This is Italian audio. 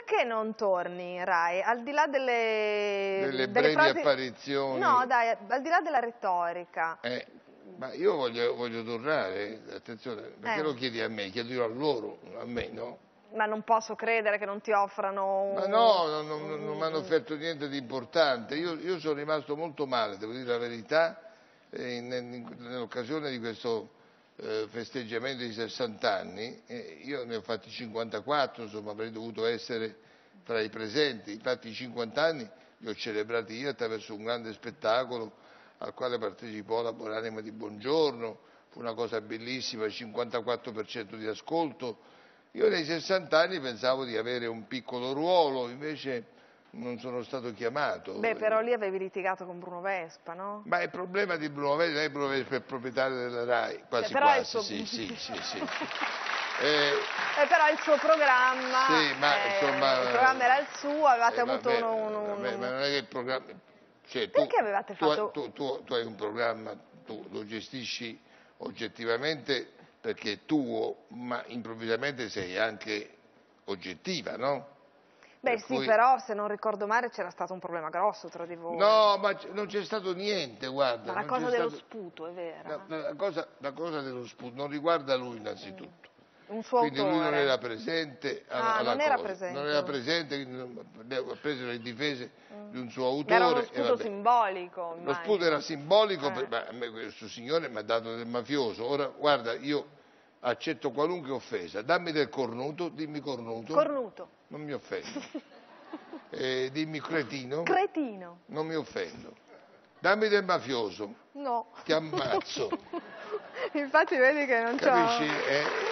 perché non torni in Rai? Al di là delle brevi apparizioni. No, dai, al di là della retorica. Ma io voglio tornare, attenzione, perché lo chiedi a me? Chiedo a loro, a me no? Ma non posso credere che non ti offrano... Ma no, non mi hanno offerto niente di importante. Io sono rimasto molto male, devo dire la verità, nell'occasione di questo festeggiamento di 60 anni. Io ne ho fatti 54, insomma avrei dovuto essere tra i presenti. Infatti i 50 anni li ho celebrati io attraverso un grande spettacolo al quale partecipò la Buonanima di Buongiorno, fu una cosa bellissima, il 54% di ascolto. Io nei 60 anni pensavo di avere un piccolo ruolo, invece non sono stato chiamato. Beh, però lì avevi litigato con Bruno Vespa, no? Ma il problema di Bruno Vespa, lei Bruno Vespa è il proprietario della RAI, quasi però quasi, sì. Però il suo programma, sì, ma insomma, il programma era il suo, avevate avuto vabbè, ma non è che il programma... Cioè, perché avevate fatto... Tu hai un programma, tu lo gestisci oggettivamente perché è tuo, ma improvvisamente sei anche oggettiva, no? Beh Per sì, cui... però se non ricordo male c'era stato un problema grosso tra di voi. No, ma non c'è stato niente, guarda. Ma la cosa dello sputo è vera? La cosa dello sputo non riguarda lui innanzitutto. Un suo Quindi autore. lui non era presente alla non cosa. era presente. Non era presente, ha preso le difese di un suo autore. Era uno sputo simbolico. Lo sputo era simbolico, ma a me questo signore mi ha dato del mafioso. Ora, guarda, io accetto qualunque offesa. Dammi del cornuto, dimmi cornuto. Cornuto. Non mi offendo. Dimmi cretino. Cretino. Non mi offendo. Dammi del mafioso. No. Ti ammazzo. Infatti vedi che non c'ho... Capisci?